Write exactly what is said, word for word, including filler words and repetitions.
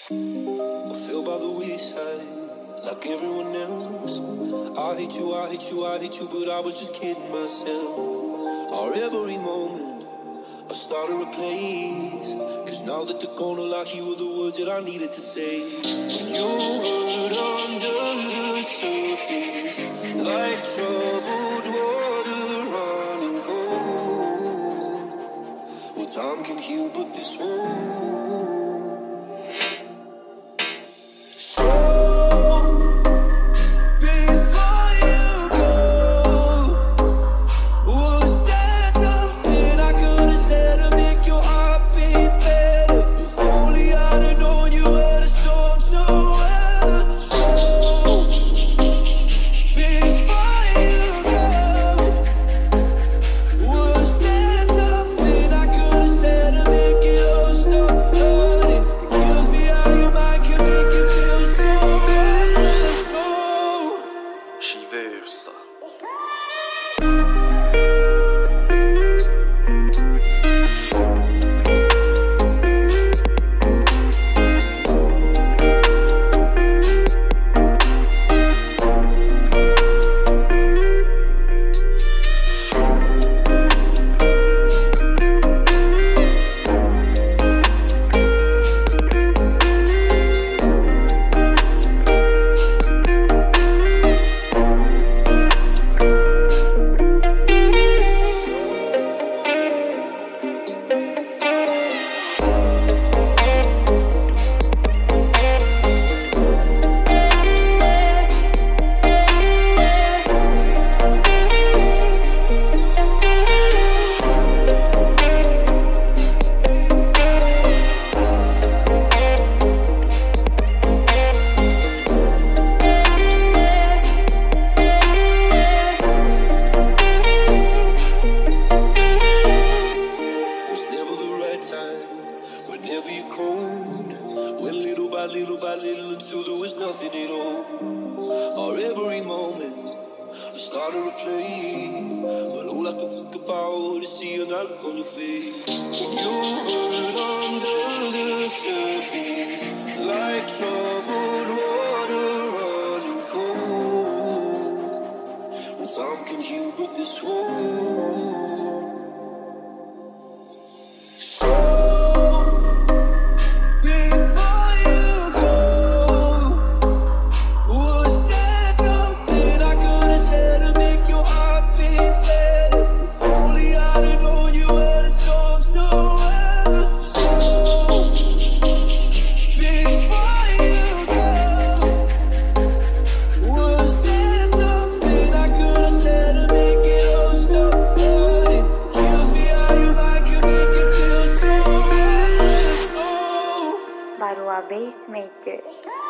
I feel by the wayside, like everyone else. I hate you, I hate you, I hate you, but I was just kidding myself. Our every moment, I started a place. Cause now that they're gonna lock you were the words that I needed to say. When you hurt under the surface, like troubled water running cold. Well, time can heal, but this won't. ShvR. Whenever you're cold, went little by little by little until there was nothing at all. Our every moment, I started to play, but all I could think about is seeing that look on your face. When you hurt under the surface, like troubled water running cold. Well, time can heal, but this won't. Baru habis makers.